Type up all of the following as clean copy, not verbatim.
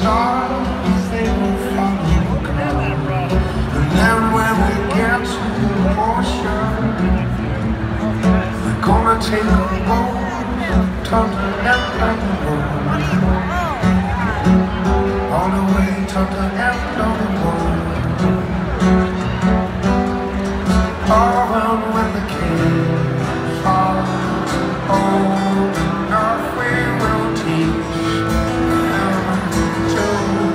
stars, they will follow the crowd. And then when we get to the ocean, we're gonna take a boat, turn the end of the world, all the way to the end of the world. All around when the king falls, oh, enough we will teach them to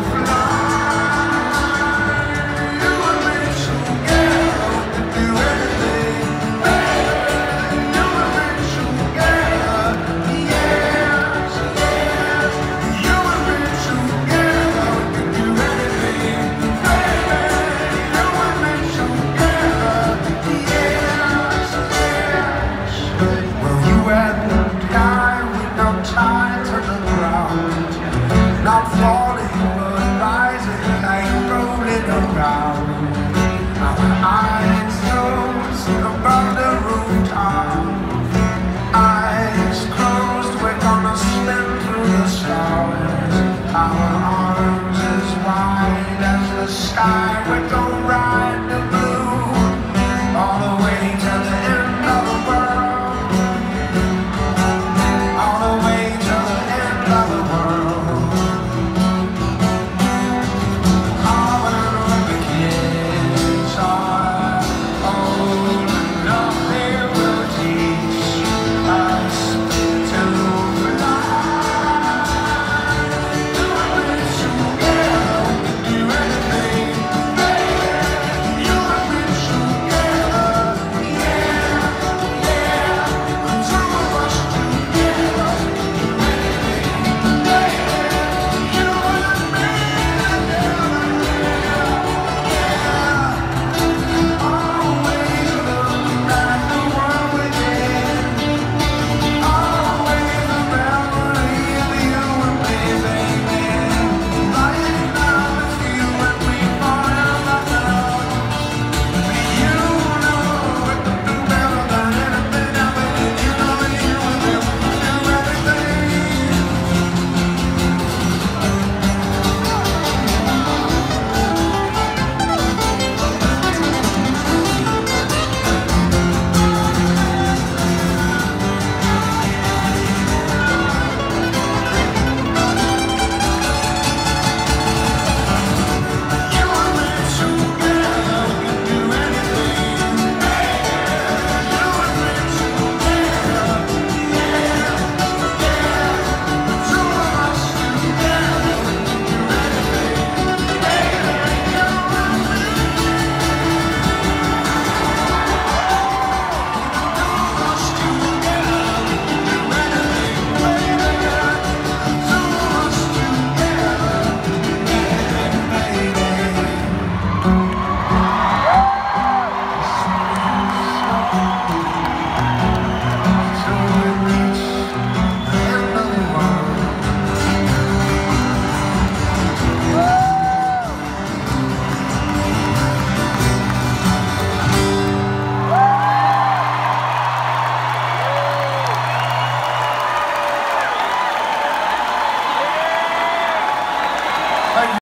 fly. You and me together, we can do anything. You and me together, yes, yes. You and me together, we can do anything, baby. You and me together, yes, yes. Well, you and I, we're not tied to the ground, not falling but rising like rolling around. Our eyes closed above the rooftop, eyes closed, we're gonna spin through the stars. Our arms as wide as the sky, we're going